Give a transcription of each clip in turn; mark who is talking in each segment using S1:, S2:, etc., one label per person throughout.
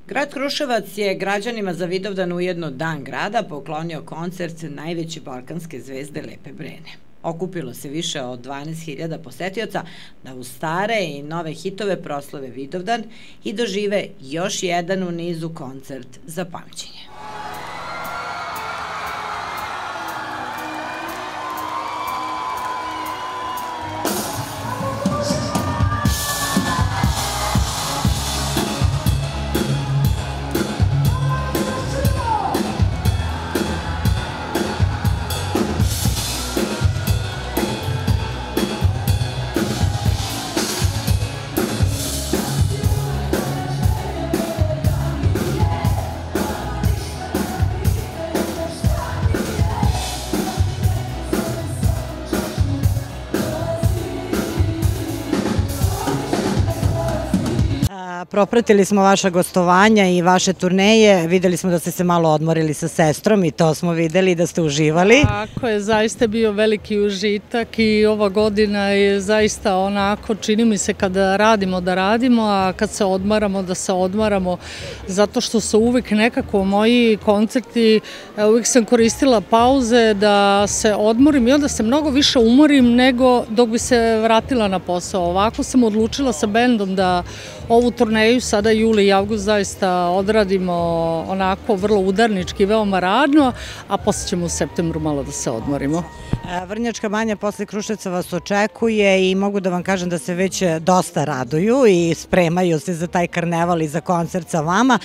S1: Grad Kruševac je građanima za Vidovdan ujedno Dan grada poklonio koncert najveće balkanske zvezde Lepe Brene. Okupilo se više od 12.000 posetioca da uz stare i nove hitove proslave Vidovdan i dožive još jedan u nizu koncert za pamćenje.
S2: Propratili smo vaša gostovanja i vaše turneje, videli smo da ste se malo odmorili sa sestrom i to smo videli da ste uživali.
S3: Tako je, zaista bio veliki užitak i ova godina je zaista onako, čini mi se kada radimo da radimo, a kad se odmaramo da se odmaramo, zato što su uvijek nekako moji koncerti, uvijek sam koristila pauze da se odmorim i onda se mnogo više umorim nego dok bi se vratila na posao. Ovako sam odlučila sa bendom da ovu turneju sada juli i avgust zaista odradimo onako vrlo udarnički, veoma radno, a posle ćemo u septembru malo da se odmorimo.
S2: Vrnjačka banja posle Kruševca vas očekuje i mogu da vam kažem da se već dosta raduju i spremaju se za taj karneval i za koncert sa vama.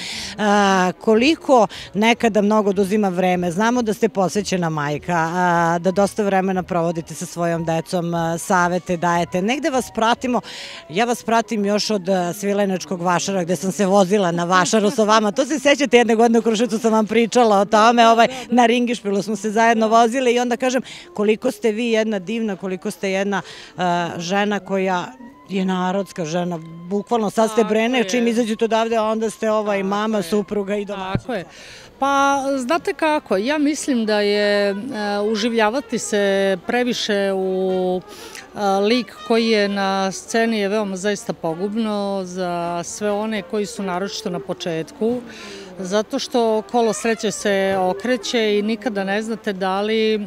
S2: Koliko nekada mnogo oduzima vreme? Znamo da ste posvećena majka, da dosta vremena provodite sa svojom decom, savete dajete. Negde vas pratimo, ja vas pratim još od Svilenačkog vašara gde sam se vozila na vašaru sa vama. To se sećate, jedne godine u Kruševcu sam vam pričala o tome, na Ringišpilu smo se zajedno vozili i onda kažem koliko ste vi jedna divna, koliko ste jedna žena koja je narodska žena, bukvalno sad ste Brene, čim izađete odavde, onda ste mama, supruga i domaćica.
S3: Tako je. Pa, znate kako, ja mislim da je uživljavati se previše u lik koji je na sceni je veoma zaista pogubno za sve one koji su naročito na početku, zato što kolo sreće se okreće i nikada ne znate da li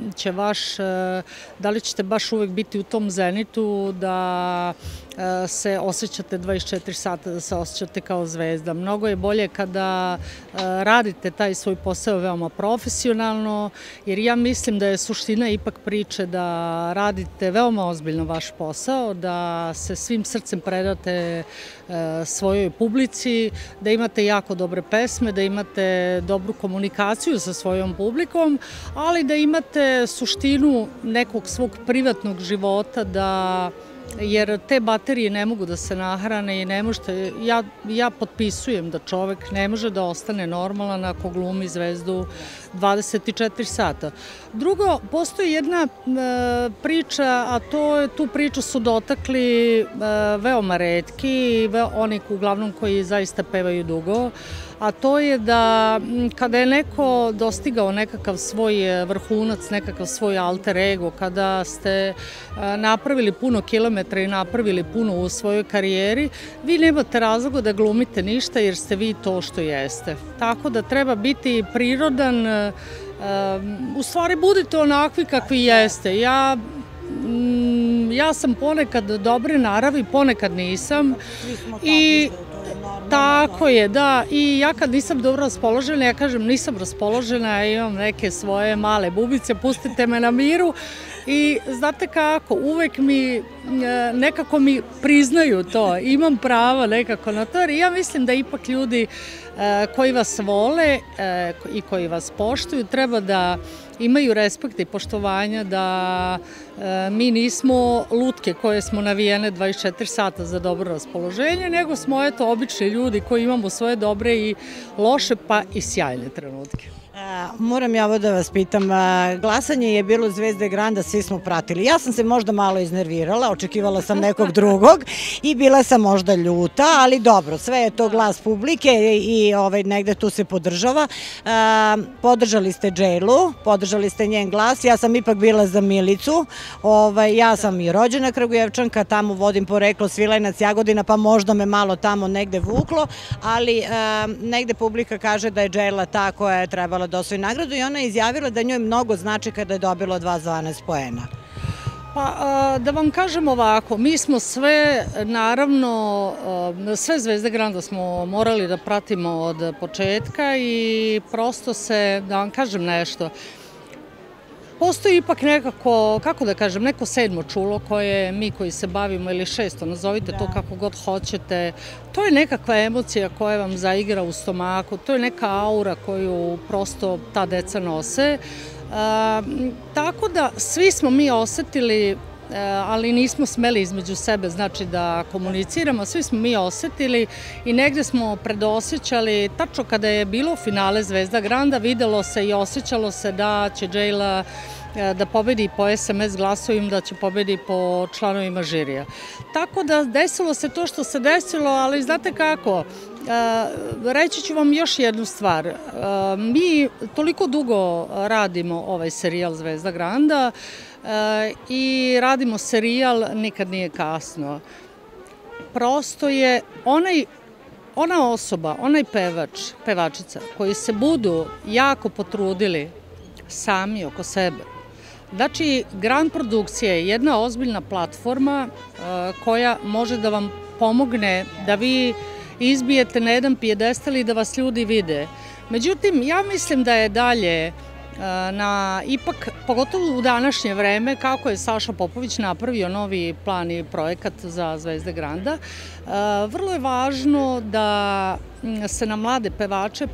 S3: ćete baš uvek biti u tom zenitu, da se osjećate 24 sata, da se osjećate kao zvezda. Mnogo je bolje kada radite taj svoj posao veoma profesionalno, jer ja mislim da je suština ipak priče da radite veoma ozbiljno vaš posao, da se svim srcem predate svojoj publici, da imate jako dobre pesme, da imate dobru komunikaciju sa svojom publikom, ali da imate suštinu nekog svog privatnog života, jer te baterije ne mogu da se nahrane i ne možete, ja potpisujem da čovek ne može da ostane normalan ako glumi zvezdu 24 sata. Drugo, postoji jedna priča, a tu priču su dotakli veoma retki, oni uglavnom koji zaista pevaju dugo, a to je da kada je neko dostigao nekakav svoj vrhunac, nekakav svoj alter ego, kada ste napravili puno kilometra i napravili puno u svojoj karijeri, vi nemate razloga da glumite ništa jer ste vi to što jeste. Tako da treba biti prirodan, u stvari budite onakvi kakvi jeste. Ja sam ponekad dobre naravi, ponekad nisam. I tako je, da. I ja kad nisam dobro raspoložena, ja kažem nisam raspoložena, ja imam neke svoje male bubice, pustite me na miru. I znate kako, uvek nekako mi priznaju to, imam prava nekako na to, jer ja mislim da ipak ljudi koji vas vole i koji vas poštuju treba da imaju respekt i poštovanja, da mi nismo lutke koje smo navijene 24 sata za dobro raspoloženje, nego smo obični ljudi koji imamo svoje dobre i loše pa i sjajne trenutke.
S2: Moram ja ovo da vas pitam, glasanje je bilo Zvezde Granda, svi smo pratili. Ja sam se možda malo iznervirala, očekivala sam nekog drugog i bila sam možda ljuta, ali dobro, sve je to glas publike i negde tu se podržava. Podržali ste Džejlu, podržali ste njen glas, ja sam ipak bila za Milicu, ja sam i rođena Kragujevčanka, tamo vodim poreklo Svilajnac, Jagodina, pa možda me malo tamo negde vuklo, ali negde publika kaže da je Džejla ta koja je trebala da osvoji nagradu i ona je izjavila da njoj mnogo znači kada je dobila 2,12 poena.
S3: Pa da vam kažem ovako, mi smo sve, naravno, sve Zvezde Granda smo morali da pratimo od početka i prosto se, da vam kažem nešto, postoji ipak nekako, kako da kažem, neko sedmo čulo koje mi koji se bavimo, ili šesto, nazovite to kako god hoćete, to je nekakva emocija koja vam zaigra u stomaku, to je neka aura koju prosto ta deca nose. Tako da svi smo mi osetili, ali nismo smeli između sebe, znači da komuniciramo, svi smo mi osetili i negde smo predosećali, tačno kada je bilo finale Zvezda Granda, videlo se i osjećalo se da će Džejla da pobedi po SMS glasovima, da će pobedi po članovima žirija. Tako da desilo se to što se desilo, ali znate kako, reći ću vam još jednu stvar. Mi toliko dugo radimo ovaj serijal Zvezda Granda i radimo serijal Nikad nije kasno. Prosto je ona osoba, onaj pevač, pevačica koji se budu jako potrudili sami oko sebe. Znači, Grand produkcija je jedna ozbiljna platforma koja može da vam pomogne da vi izbijete na jedan pijedestal i da vas ljudi vide. Međutim, ja mislim da je dalje ipak, pogotovo u današnje vreme, kako je Saša Popović napravio novi plan i projekat za Zvezde Granda, vrlo je važno da se na mlade pevače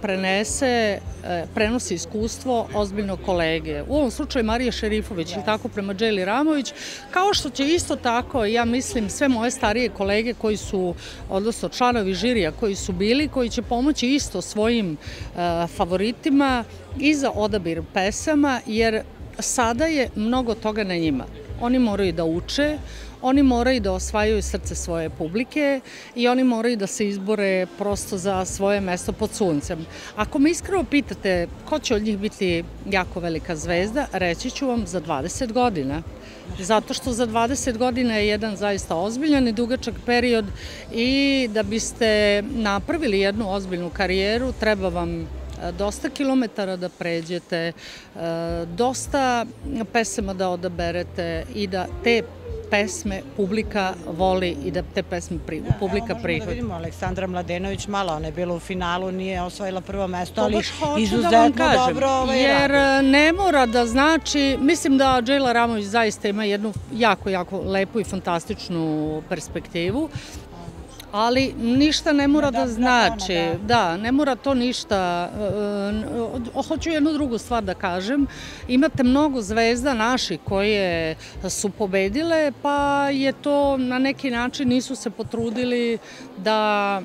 S3: prenosi iskustvo ozbiljnog kolege. U ovom slučaju Marije Šerifović, ili tako, prema Džejli Ramović, kao što će isto tako, ja mislim, sve moje starije kolege koji su, odnosno članovi žirija koji su bili, koji će pomoći isto svojim favoritima i za odabir pesama, jer sada je mnogo toga na njima. Oni moraju da uče, oni moraju da osvajaju srce svoje publike i oni moraju da se izbore prosto za svoje mesto pod suncem. Ako me iskreno pitate ko će od njih biti jako velika zvezda, reći ću vam za 20 godina. Zato što za 20 godina je jedan zaista ozbiljan i dugačak period i da biste napravili jednu ozbiljnu karijeru treba vam dosta kilometara da pređete, dosta pesama da odaberete i da te pesme publika voli i da te pesme publika prihvati.
S2: Možemo da vidimo Aleksandra Mladenović, malo, ona je bila u finalu, nije osvojila prvo mesto, ali izuzetno dobro radi.
S3: Jer ne mora da znači, mislim da Džejla Ramović zaista ima jednu jako, jako lepu i fantastičnu perspektivu, ali ništa ne mora da znači, da, ne mora to ništa. Hoću jednu drugu stvar da kažem, imate mnogo zvezda naših koje su pobedile, pa je to na neki način nisu se potrudili da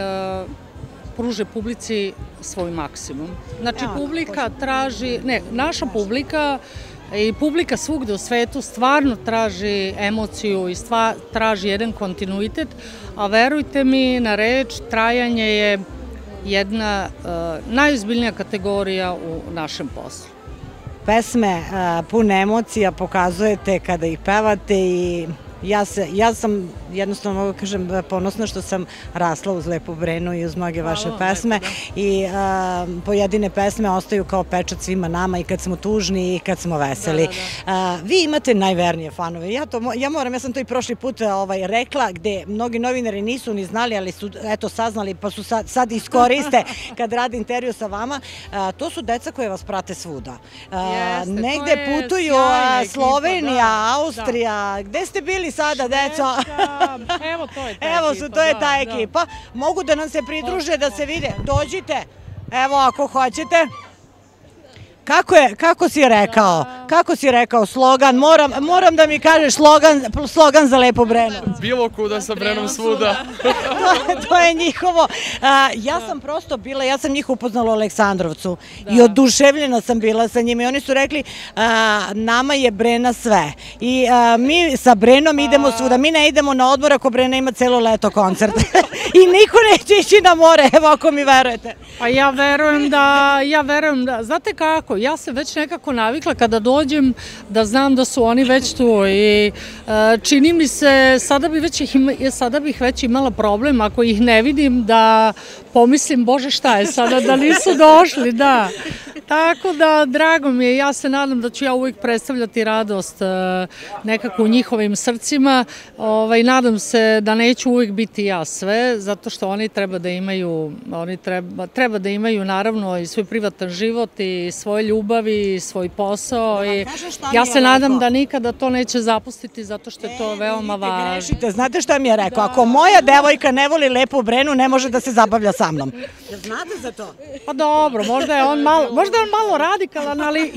S3: pruže publici svoj maksimum. Znači publika traži, ne, naša publika i publika svugde u svetu stvarno traži emociju i traži jedan kontinuitet, a verujte mi na reč, trajanje je jedna najozbiljnija kategorija u našem poslu.
S2: Pesme pune emocija pokazujete kada ih pevate i ja sam jednostavno mogu kažem ponosna što sam rasla uz Lepu Brenu i uz mnoge vaše pesme i pojedine pesme ostaju kao pečat svima nama i kad smo tužni i kad smo veseli. Vi imate najvernije fanove. Ja sam to i prošli put rekla gde mnogi novinari nisu ni znali, ali su eto saznali pa su sad iskoriste kad rade intervju sa vama. To su deca koje vas prate svuda. Negde putuju Slovenija, Austrija. Gde ste bili sada, deco?
S3: Evo, to je ta ekipa.
S2: Evo, to je ta ekipa. Mogu da nam se pridruže, da se vide. Dođite, evo ako hoćete. Kako si rekao? Kako si rekao slogan? Moram da mi kažeš slogan za Lepu Brenu.
S4: Bilo kuda sa Brenom svuda.
S2: To je njihovo. Ja sam prosto bila, ja sam njih upoznala u Aleksandrovcu i oduševljena sam bila sa njima i oni su rekli nama je Brena sve i mi sa Brenom idemo svuda, mi ne idemo na odmor ako Brena ima celo leto koncert i niko neće ići na more, evo ako mi verujete.
S3: Pa ja verujem da, znate kako, ja se već nekako navikla kada dođem da znam da su oni već tu i čini mi se, sada bih već imala problem ako ih ne vidim da pomislim, Bože šta je sada, da nisu došli, da. Tako da, drago mi je, ja se nadam da ću ja uvijek predstavljati radost nekako u njihovim srcima. Nadam se da neću uvijek biti ja sve, zato što oni treba da imaju naravno i svoj privatan život i svoje ljubavi i svoj posao. Ja se nadam da nikada to neće zapustiti zato što je to veoma važno.
S2: Znate šta mi je rekao? Ako moja devojka ne voli Lepu Brenu, ne može da se zabavlja sa mnom. Znate za to?
S3: Pa dobro, možda je on malo radikalan, ali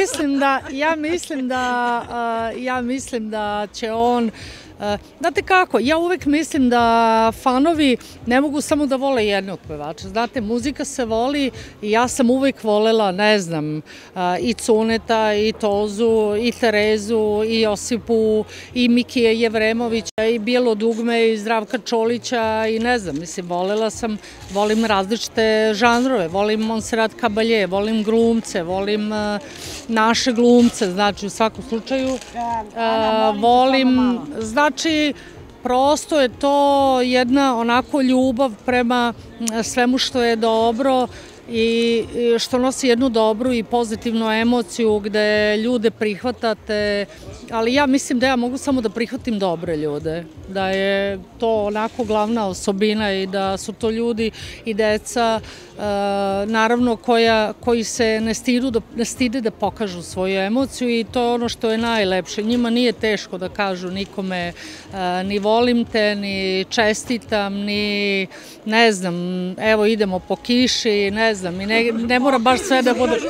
S3: ja mislim da će on. Znate kako, ja uvek mislim da fanovi ne mogu samo da vole jednog pevača. Znate, muzika se voli i ja sam uvek volela, ne znam, i Cuneta, i Tozu, i Terezu, i Josipu, i Mikija Jevremovića, i Bijelo dugme, i Zdravka Čolića, i ne znam, mislim, volim različite žanrove, volim Montserrat Caballé, volim glumce, volim naše glumce, znači u svakom slučaju volim, znači prosto je to jedna onako ljubav prema svemu što je dobro i što nosi jednu dobru i pozitivnu emociju gde ljude prihvatate, ali ja mislim da ja mogu samo da prihvatim dobre ljude, da je to onako glavna osobina i da su to ljudi i deca naravno koji se ne stide da pokažu svoju emociju i to je ono što je najlepše. Njima nije teško da kažu nikome ni volim te, ni čestitam, ni ne znam, evo idemo po kiši, ne znam, i ne mora baš sve da bude.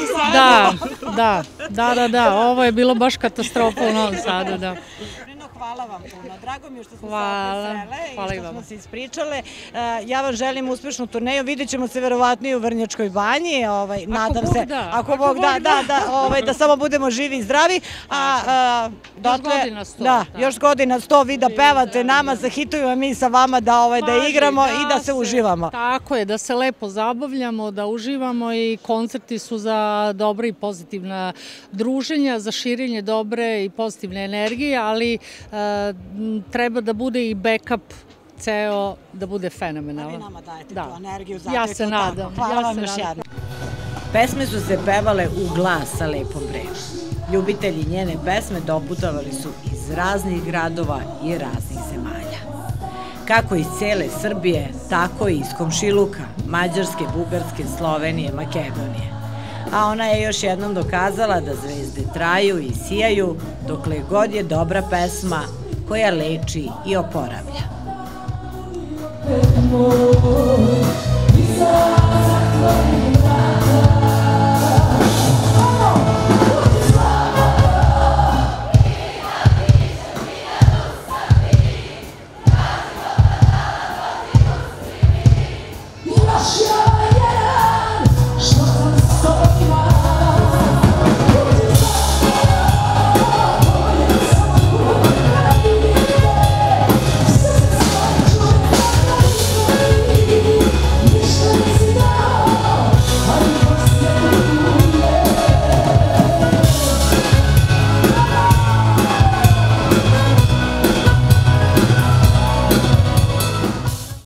S3: Da, ovo je bilo baš katastrofa u Novom Sadu, da.
S2: Hvala vam puno. Drago mi je što smo se opet i što smo se ispričale. Ja vam želim uspešnu turneju. Vidjet ćemo se verovatno i u Vrnjačkoj banji. Nadam se, ako Bog da samo budemo živi i zdravi.
S3: Još godina 100.
S2: Još godina 100 vi da pevate nama sa hitovima, mi sa vama da igramo i da se uživamo.
S3: Tako je, da se lepo zabavljamo, da uživamo i koncerti su za dobra i pozitivna druženja, za širenje dobre i pozitivne energije, ali treba da bude i backup ceo, da bude fenomenalan.
S2: A vi nama dajete tu energiju, zato
S3: ja se nadam.
S2: Hvala vam još jednom.
S1: Pesme su se pevale u glas sa Lepom Brenom. Ljubitelji njene pesme doputovali su iz raznih gradova i raznih zemalja. Kako iz cele Srbije, tako i iz komšiluka, Mađarske, Bugarske, Slovenije, Makedonije. A ona je još jednom dokazala da zvezde traju i sijaju dokle god je dobra pesma koja leči i oporavlja.